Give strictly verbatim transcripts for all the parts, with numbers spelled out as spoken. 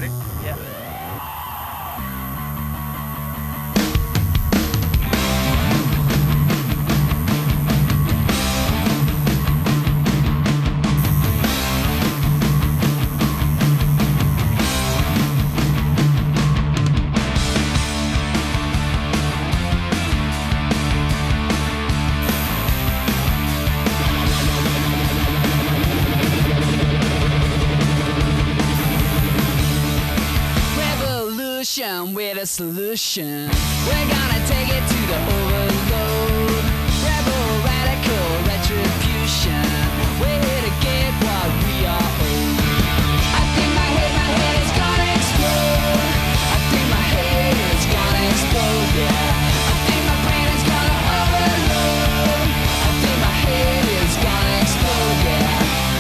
Ready? Yeah. With a solution, we're gonna take it to the overload. Rebel, radical, retribution. We're here to get what we are owed. I think my head, my head is gonna explode. I think my head is gonna explode, yeah. I think my brain is gonna overload. I think my head is gonna explode, yeah.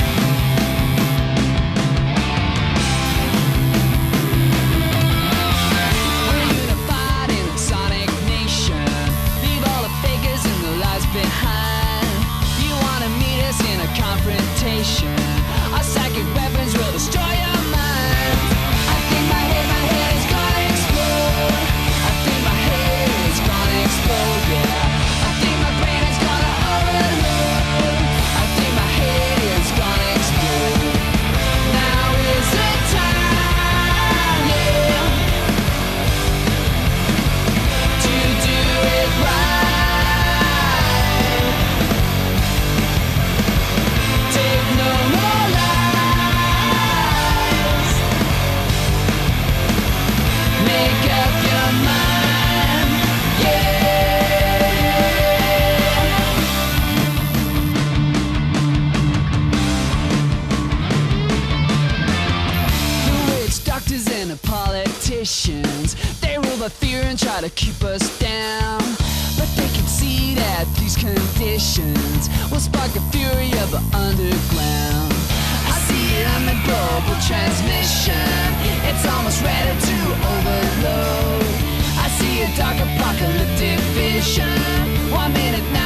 Confrontation. Our psychic weapons will destroy your mind. I think my head, my head is gonna explode. I think my head is gonna explode, yeah. I think my brain is gonna overload. I think my head is gonna explode. Now is the time, yeah, to do it right. Politicians, they rule by fear and try to keep us down. But they can see that these conditions will spark the fury of the underground. I see it on the global transmission. It's almost ready to overload. I see a dark apocalyptic vision. One minute now.